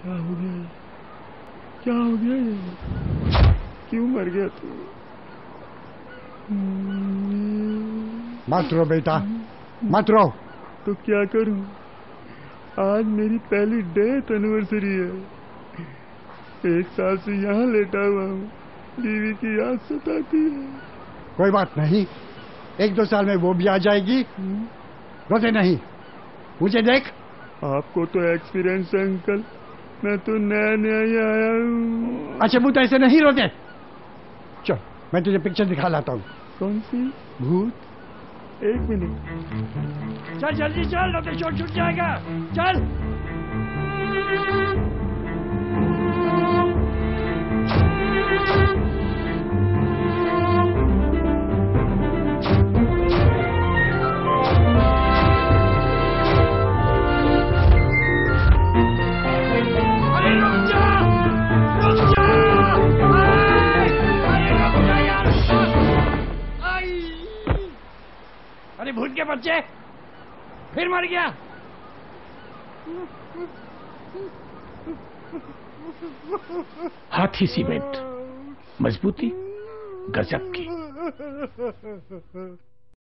क्या हो गया? क्या हो गया ये? क्यों मर गया तू? मत रो बेटा, मत रो। तो क्या करूं? आज मेरी पहली डेथ एनिवर्सरी है। 1 साल से यहाँ लेटा हुआ हूँ। बीवी की याद सताती है। कोई बात नहीं, 1-2 साल में वो भी आ जाएगी। रोते नहीं, मुझे देख। आपको तो एक्सपीरियंस है अंकल, मैं तो नया नया ही आया हूँ। अच्छा भूत ऐसे नहीं रोते। चल मैं तुझे पिक्चर दिखा लाता हूँ। कौन सी? भूत? 1 मिनट। चल जल्दी चल, नहीं तो शॉट छूट जाएगा। चल। अरे रुक जा, रुक जा। अरे रुक जा यार। अरे भूत के बच्चे, फिर मर गया। हाथी सीमेंट, मजबूती गजब की।